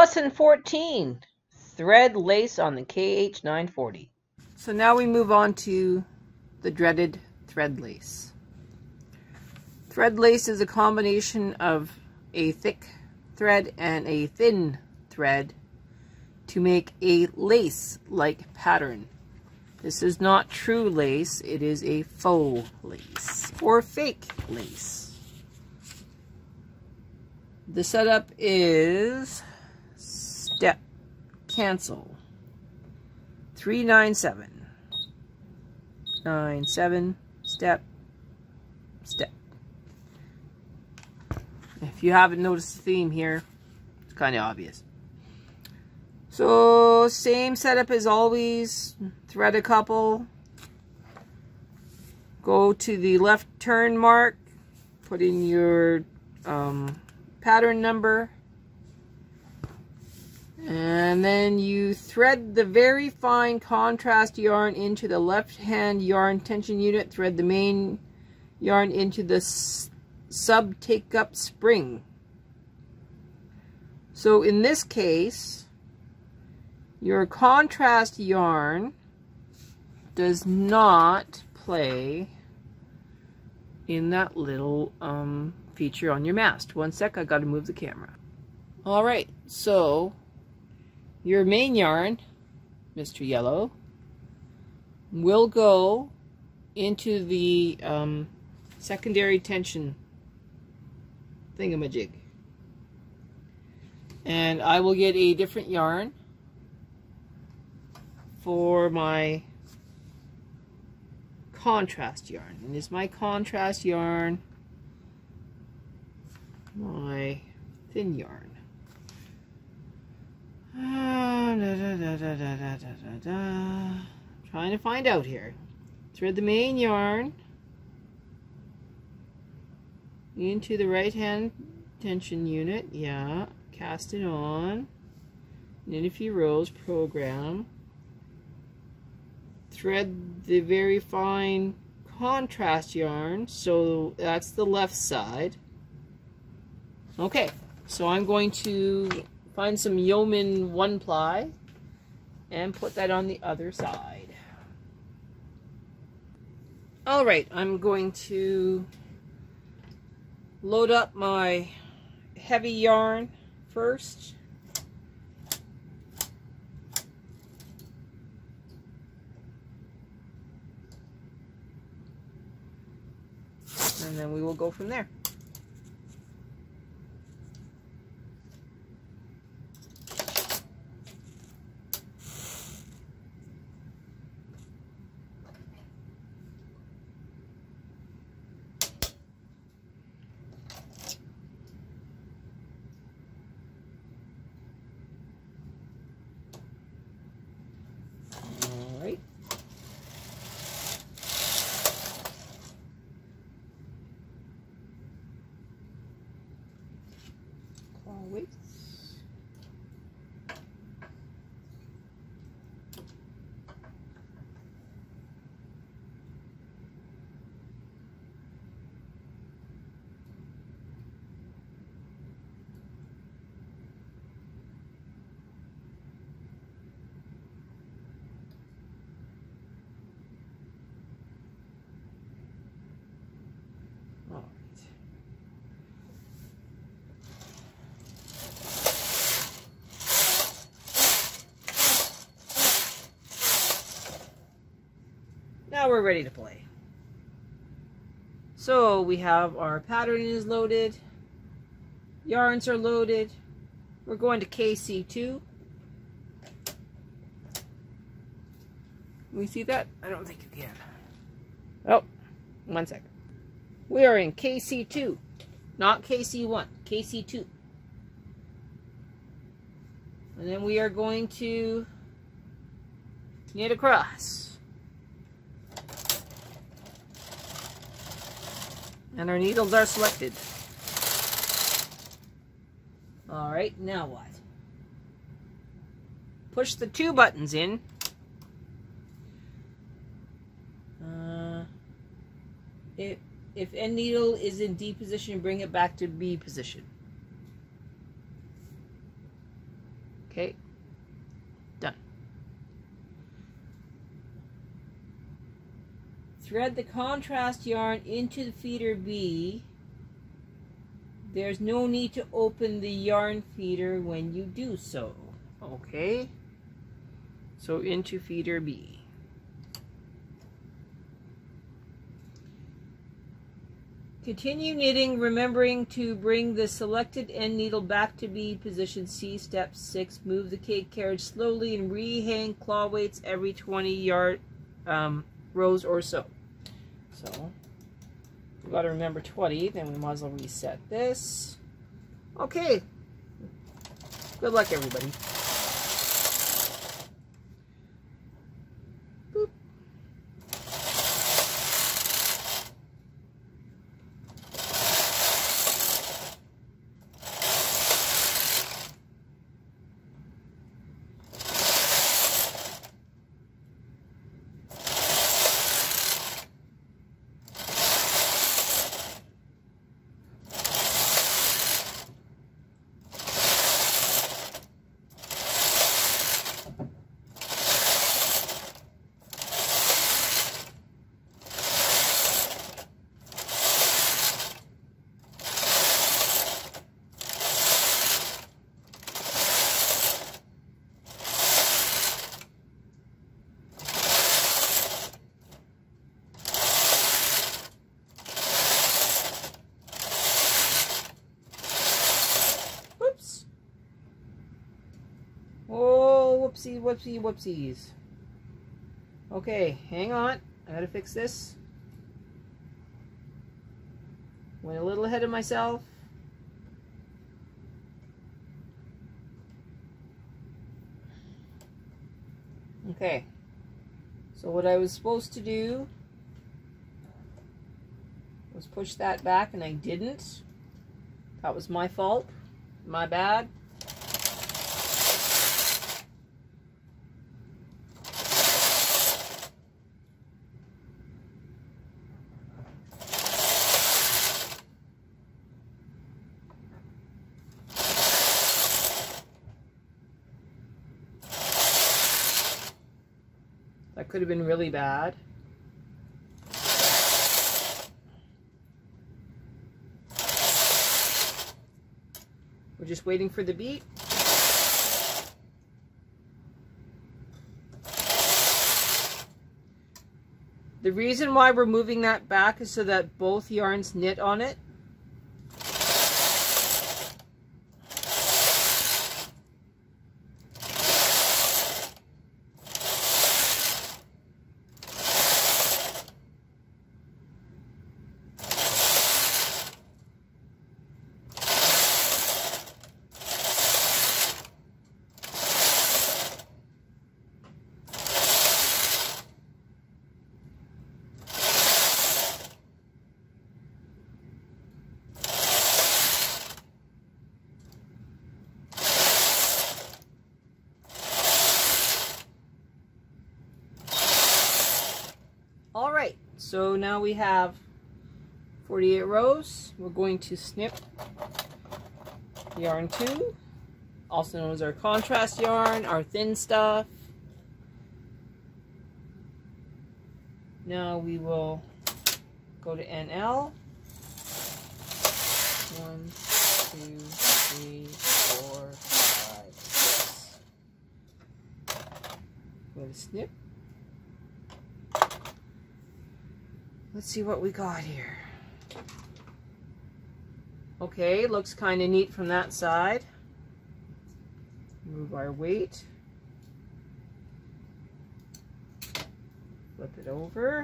Lesson 14, thread lace on the KH940. So now we move on to the dreaded thread lace. Thread lace is a combination of a thick thread and a thin thread to make a lace-like pattern. This is not true lace, it is a faux lace or fake lace. The setup is step, cancel, 397, 97, step, step. If you haven't noticed the theme here, it's kind of obvious. So, same setup as always, thread a couple, go to the left turn mark, put in your pattern number, and then you thread the very fine contrast yarn into the left hand yarn tension unit, thread the main yarn into the sub take up spring. So in this case, your contrast yarn does not play in that little feature on your mast. One sec, I gotta move the camera. Alright, so your main yarn, Mr. Yellow, will go into the secondary tension thingamajig. And I will get a different yarn for my contrast yarn. And is my contrast yarn my thin yarn? Trying to find out here. Thread the main yarn into the right hand tension unit. Yeah, cast it on. Knit a few rows, program. Thread the very fine contrast yarn, so that's the left side. Okay, so I'm going to find some Yeoman 1-ply and put that on the other side. Alright, I'm going to load up my heavy yarn first. And then we will go from there. Now we're ready to play. So we have our pattern is loaded, yarns are loaded. We're going to KC2. Can we see that? I don't think you can. Oh, 1 second. We are in KC2, not KC1, KC2. And then we are going to knit across. And our needles are selected. Alright, now what? Push the 2 buttons in. If end needle is in D position, bring it back to B position. Okay, done. Thread the contrast yarn into the feeder B. There's no need to open the yarn feeder when you do so. Okay, so into feeder B. Continue knitting, remembering to bring the selected end needle back to B position C. Step 6. Move the cake carriage slowly and rehang claw weights every 20 rows or so. So we've got to remember 20, then we might as well reset this. Okay. Good luck, everybody. Boop. Whoopsie, whoopsie, whoopsies. Okay, hang on. I gotta fix this. Went a little ahead of myself. Okay. So what I was supposed to do was push that back, and I didn't. That was my fault. My bad. That could have been really bad. We're just waiting for the beat. The reason why we're moving that back is so that both yarns knit on it. All right, so now we have 48 rows. We're going to snip yarn 2, also known as our contrast yarn, our thin stuff. Now we will go to NL. 1, 2, 3, 4, 5, 6. Go to snip. Let's see what we got here. Okay, looks kind of neat from that side. Move our weight. Flip it over.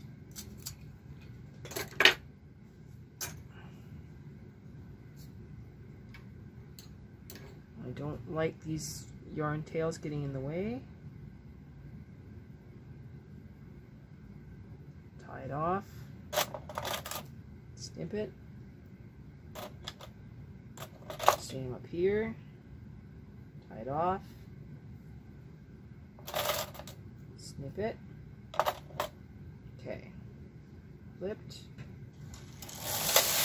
I don't like these yarn tails getting in the way. Tie it off, snip it, same up here, tie it off, snip it, okay, flipped.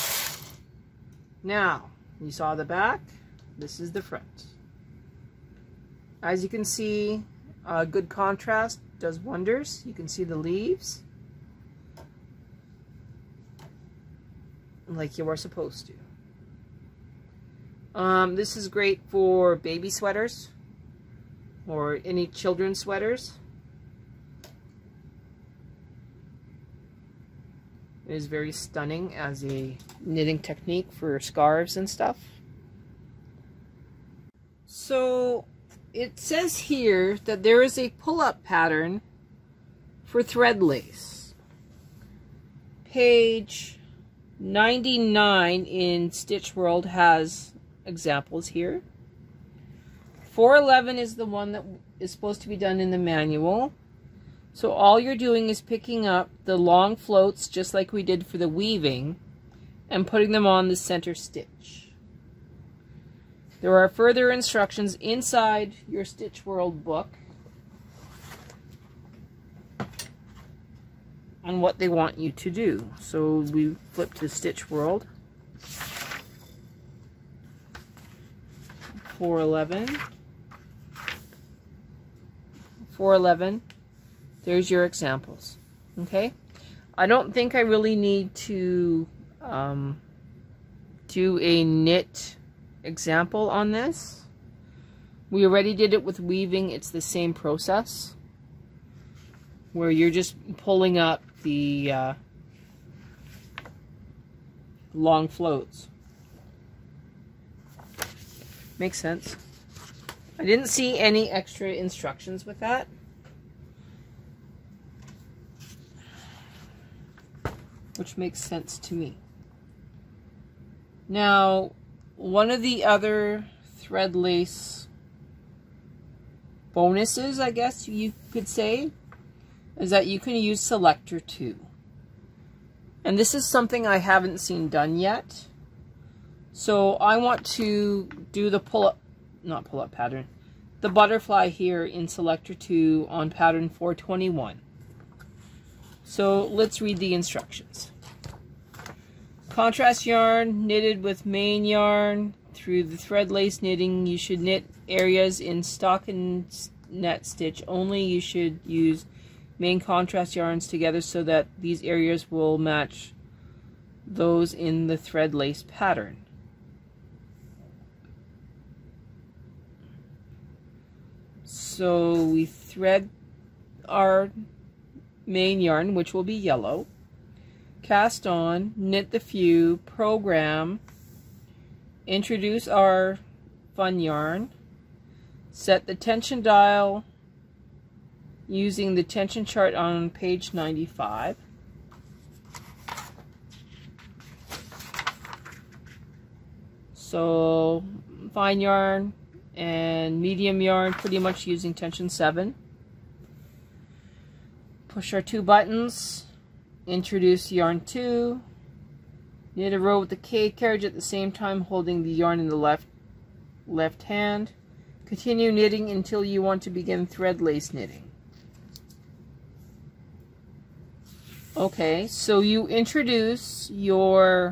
Now, you saw the back, this is the front. As you can see, good contrast does wonders. You can see the leaves like you are supposed to. This is great for baby sweaters or any children's sweaters. It is very stunning as a knitting technique for scarves and stuff. So it says here that there is a pull-up pattern for thread lace. Page 99 in Stitch World has examples here. 411 is the one that is supposed to be done in the manual. So all you're doing is picking up the long floats, just like we did for the weaving, and putting them on the center stitch. There are further instructions inside your Stitch World book on what they want you to do. So we flip to Stitch World. 411. 411. There's your examples. Okay? I don't think I really need to do a knit example on this. We already did it with weaving. It's the same process where you're just pulling up the long floats. Makes sense. I didn't see any extra instructions with that. Which makes sense to me. Now, one of the other thread lace bonuses, I guess you could say, is that you can use Selector 2. And this is something I haven't seen done yet. So I want to do the pull-up pattern, the butterfly here in Selector 2 on pattern 421. So let's read the instructions. Contrast yarn knitted with main yarn. Through the thread lace knitting, you should knit areas in stockinette stitch only. You should use main contrast yarns together so that these areas will match those in the thread lace pattern. So we thread our main yarn, which will be yellow, cast on, knit the few, program, introduce our fun yarn, set the tension dial using the tension chart on page 95. So fine yarn and medium yarn pretty much using tension 7. Push our 2 buttons, introduce yarn 2, knit a row with the K carriage at the same time holding the yarn in the left hand. Continue knitting until you want to begin thread lace knitting. Okay, so you introduce your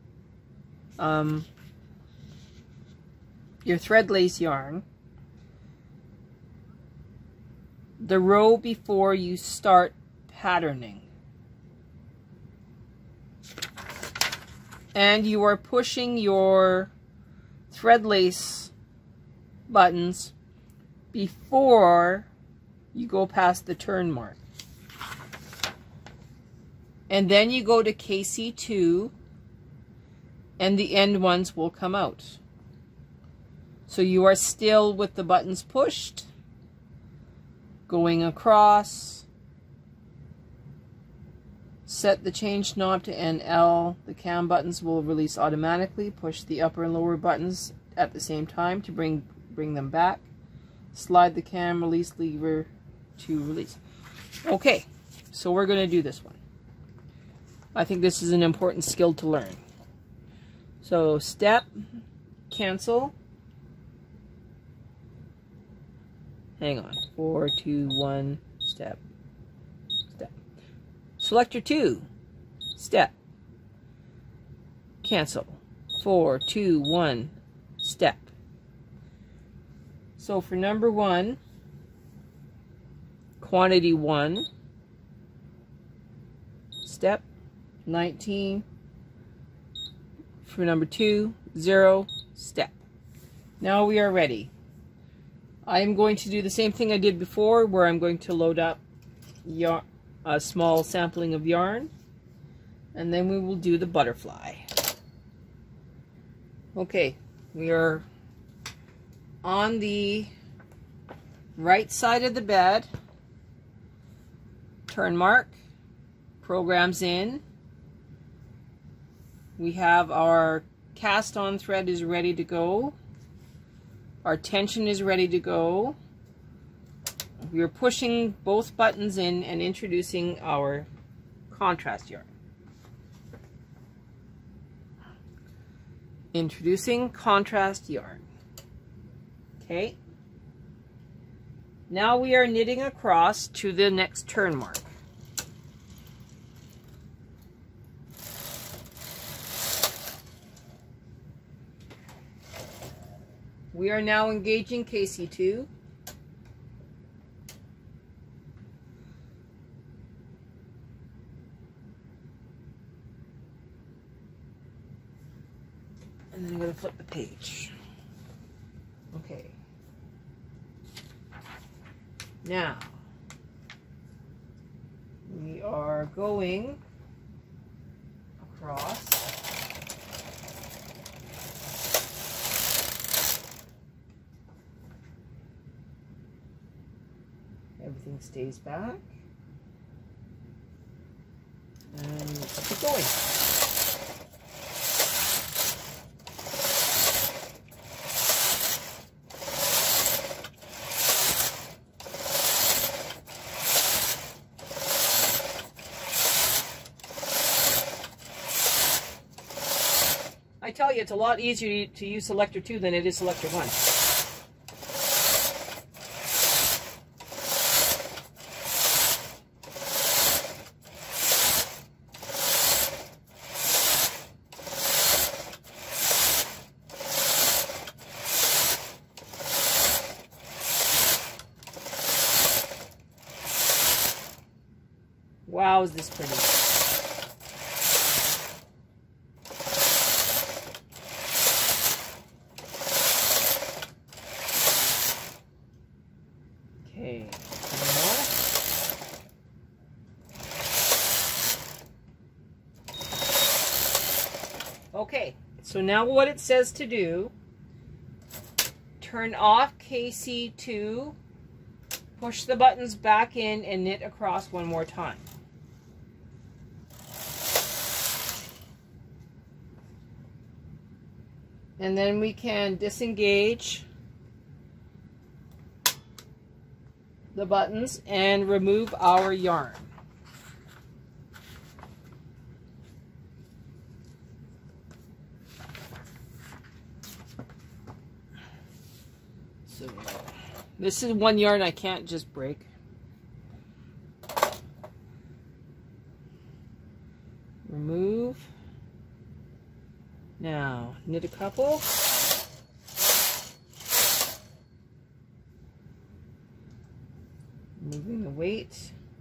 thread lace yarn the row before you start patterning. And you are pushing your thread lace buttons before you go past the turn mark. And then you go to KC2 and the end ones will come out. So you are still with the buttons pushed, going across, set the change knob to NL. The cam buttons will release automatically. Push the upper and lower buttons at the same time to bring them back. Slide the cam release lever to release. Okay, so we're going to do this one. I think this is an important skill to learn. So step, cancel. Hang on. 4, 2, 1, step, step. Selector 2, step, cancel. 4, 2, 1, step. So for number 1, quantity 1, step 19. For number 2, 0, step. Now we are ready. I am going to do the same thing I did before, where I'm going to load up a small sampling of yarn, and then we will do the butterfly. Okay, we are on the right side of the bed. Turn mark, programs in. We have our cast on thread is ready to go. Our tension is ready to go. We are pushing both buttons in and introducing our contrast yarn. Introducing contrast yarn. Okay. Now we are knitting across to the next turn mark. We are now engaging KC2. And then I'm going to flip the page. Okay. Now, we are going across. Everything stays back. And keep going. I tell you, it's a lot easier to use selector 2 than it is selector 1. Wow, is this pretty. Okay, okay, so now what it says to do, turn off KC2, push the buttons back in and knit across one more time. And then we can disengage the buttons and remove our yarn. So this is one yarn I can't just break. Remove. Now, knit a couple. Moving the weight.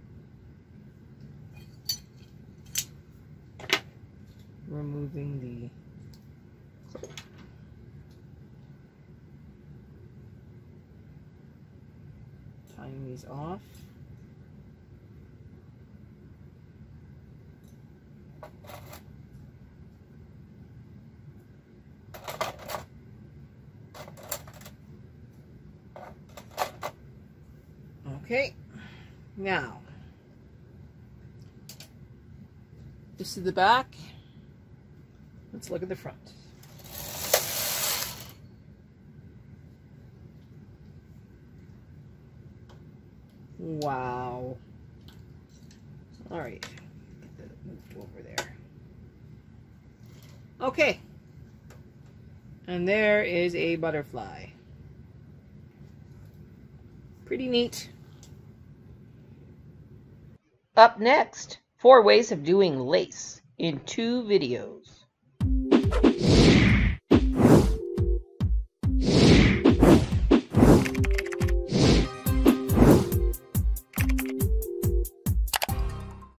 Removing the tying these off. Okay, now this is the back. Let's look at the front. Wow. All right, get that moved over there. Okay, and there is a butterfly. Pretty neat. Up next, 4 ways of doing lace in 2 videos.